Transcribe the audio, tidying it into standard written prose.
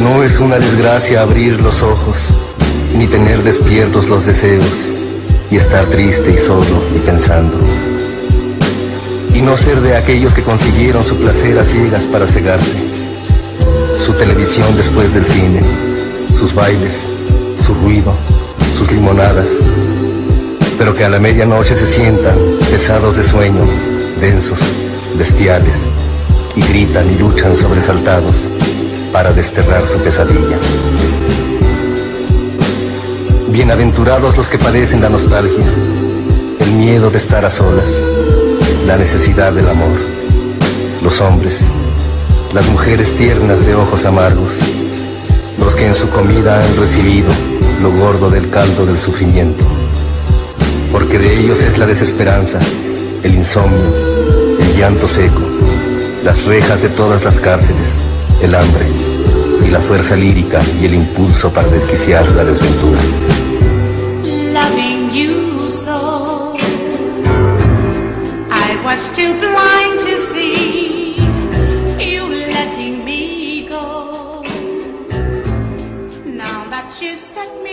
No es una desgracia abrir los ojos, ni tener despiertos los deseos, y estar triste y solo y pensando. Y no ser de aquellos que consiguieron su placer a ciegas para cegarse, su televisión después del cine, sus bailes, su ruido, sus limonadas, pero que a la medianoche se sientan pesados de sueño, densos, bestiales, y gritan y luchan sobresaltados para desterrar su pesadilla. Bienaventurados los que padecen la nostalgia, el miedo de estar a solas, la necesidad del amor, los hombres, las mujeres tiernas de ojos amargos, los que en su comida han recibido lo gordo del caldo del sufrimiento, porque de ellos es la desesperanza, el insomnio, el llanto seco, las rejas de todas las cárceles, el hambre y la fuerza lírica y el impulso para desquiciar la desventura. Loving you so, I was too blind to see you letting me go. Now that you've set me